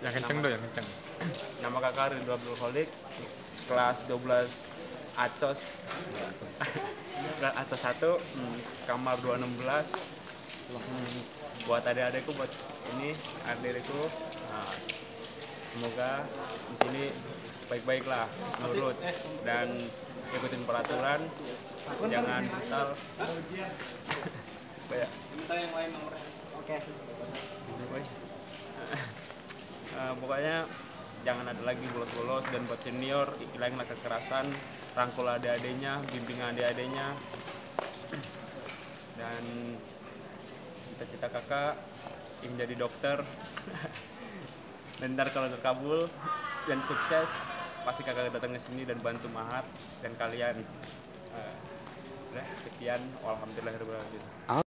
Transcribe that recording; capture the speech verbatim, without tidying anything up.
Yang kenceng nama, dong, yang kenceng. nama kakak Ridho kelas dua belas Acos. Kelas Acos satu, hmm, kamar dua enam belas. Hmm, buat adik-adikku, buat ini adik-adikku, nah, semoga di sini baik-baiklah, nurut dan ikutin peraturan, jangan brutal. Kayak Oke. Uh, pokoknya jangan ada lagi bolos-bolos, dan buat senior hilanglah kekerasan, rangkul adik-adiknya, bimbing adik-adiknya, dan cita-cita kakak ingin jadi dokter. Dan ntar kalau terkabul dan sukses, pasti kakak datang ke sini dan bantu Mahat dan kalian. Uh, udah sekian, alhamdulillahirobbilalamin.